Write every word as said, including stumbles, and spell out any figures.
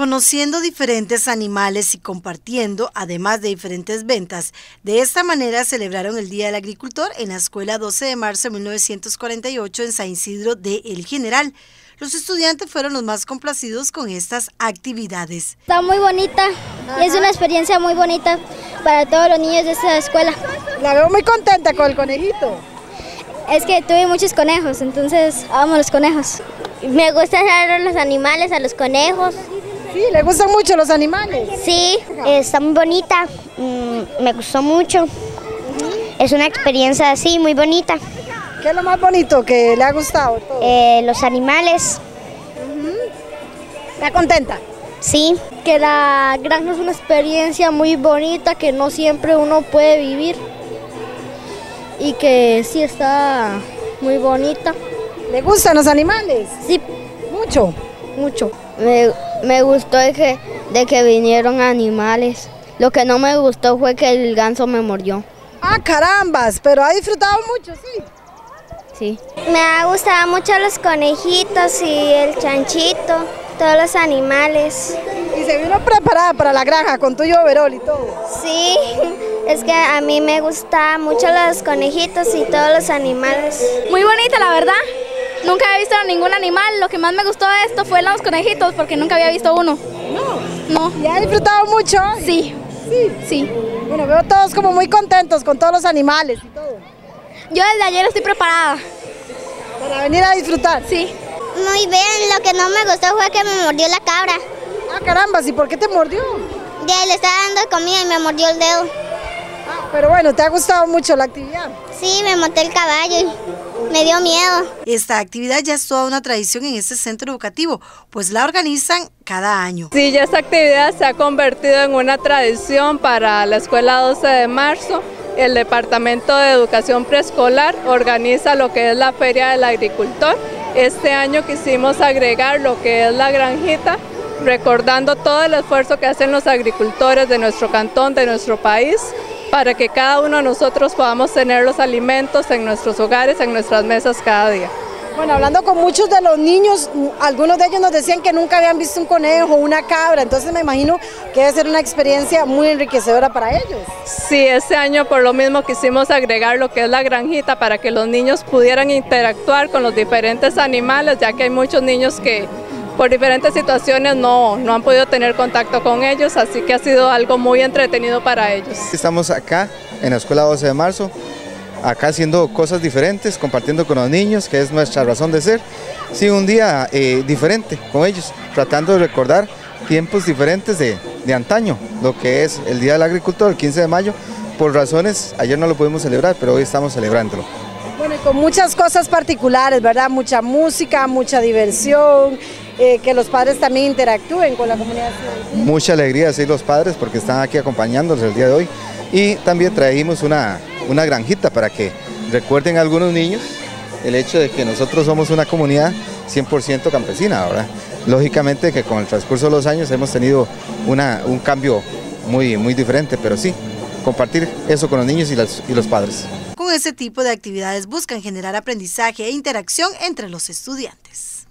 conociendo diferentes animales y compartiendo, además de diferentes ventas. De esta manera celebraron el Día del Agricultor en la Escuela doce de marzo de mil novecientos cuarenta y ocho en San Isidro de El General. Los estudiantes fueron los más complacidos con estas actividades. Está muy bonita. Ajá. Y es una experiencia muy bonita para todos los niños de esta escuela. La veo muy contenta con el conejito. Es que tuve muchos conejos, entonces amo los conejos. Me gusta ver a los animales, a los conejos. Sí, ¿le gustan mucho los animales? Sí, está muy bonita, mm, me gustó mucho. Uh-huh. Es una experiencia así, muy bonita. ¿Qué es lo más bonito que le ha gustado? Todo? Eh, los animales. Uh-huh. ¿Está contenta? Sí. Que la granja es una experiencia muy bonita que no siempre uno puede vivir. Y que sí está muy bonita. ¿Le gustan los animales? Sí. ¿Mucho? Mucho. Me, me gustó de que, de que vinieron animales. Lo que no me gustó fue que el ganso me mordió. ¡Ah, carambas! Pero ha disfrutado mucho, sí. Sí. Me ha gustado mucho los conejitos y el chanchito, todos los animales. ¿Y se vino preparada para la granja con tu overol y todo? Sí, es que a mí me gustan mucho los conejitos y todos los animales. Muy bonita, la verdad. Nunca había visto ningún animal. Lo que más me gustó de esto fue los conejitos, porque nunca había visto uno. No. ¿Y ha disfrutado mucho? Sí. Sí. Sí. Bueno, veo todos como muy contentos con todos los animales y todo. Yo desde ayer estoy preparada. ¿Para venir a disfrutar? Sí. Muy bien, lo que no me gustó fue que me mordió la cabra. Ah, carambas, ¿y por qué te mordió? Ya le estaba dando comida y me mordió el dedo. Ah, pero bueno, ¿te ha gustado mucho la actividad? Sí, me monté el caballo y me dio miedo. Esta actividad ya es toda una tradición en este centro educativo, pues la organizan cada año. Sí, ya esta actividad se ha convertido en una tradición para la Escuela doce de marzo. El Departamento de Educación Preescolar organiza lo que es la Feria del Agricultor. Este año quisimos agregar lo que es la granjita, recordando todo el esfuerzo que hacen los agricultores de nuestro cantón, de nuestro país, para que cada uno de nosotros podamos tener los alimentos en nuestros hogares, en nuestras mesas cada día. Bueno, hablando con muchos de los niños, algunos de ellos nos decían que nunca habían visto un conejo, una cabra, entonces me imagino que debe ser una experiencia muy enriquecedora para ellos. Sí, este año por lo mismo quisimos agregar lo que es la granjita para que los niños pudieran interactuar con los diferentes animales, ya que hay muchos niños que por diferentes situaciones no, no han podido tener contacto con ellos, así que ha sido algo muy entretenido para ellos. Estamos acá en la Escuela doce de marzo, acá haciendo cosas diferentes, compartiendo con los niños, que es nuestra razón de ser. Sí, un día eh, diferente con ellos, tratando de recordar tiempos diferentes de, de antaño, lo que es el Día del Agricultor, el quince de mayo, por razones, ayer no lo pudimos celebrar, pero hoy estamos celebrándolo. Bueno, y con muchas cosas particulares, ¿verdad? Mucha música, mucha diversión, eh, que los padres también interactúen con la comunidad. Mucha alegría, sí, los padres, porque están aquí acompañándonos el día de hoy. Y también trajimos una, una granjita para que recuerden a algunos niños el hecho de que nosotros somos una comunidad cien por ciento campesina, ¿verdad? Lógicamente que con el transcurso de los años hemos tenido una, un cambio muy, muy diferente, pero sí, compartir eso con los niños y, las, y los padres. Con ese tipo de actividades buscan generar aprendizaje e interacción entre los estudiantes.